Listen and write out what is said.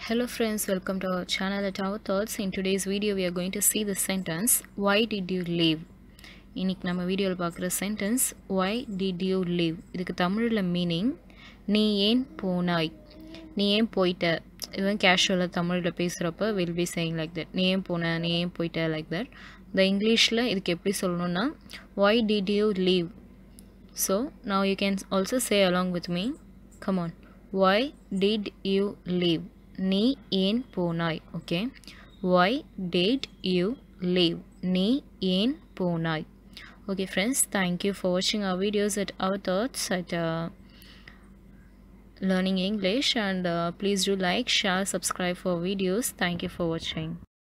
Hello friends, welcome to our channel at Our Thoughts. In today's video we are going to see the sentence why did you leave. இன்னைக்கு நம்ம வீடியோவில் பார்க்குற sentence why did you leave. இதுக்கு தமிழில் meaning நீ ஏன் போனாய், நீ ஏன் போயிட்ட. இதுதான் கேஷுவலாக தமிழில் பேசுகிறப்ப will be saying like that. நீ ஏன் போன, நீ ஏன் போயிட்ட லைக் தட். இந்த இங்கிலீஷில் இதுக்கு எப்படி சொல்லணும்னா why did you leave. So now you can also say along with me. Come on. Why did you leave? நீ ஏன் போனாய். Okay, why did you leave? நீ ஏன் போனாய். Okay friends, thank you for watching our videos at Our Thoughts at Learning English, and please do like, share, subscribe for videos. Thank you for watching.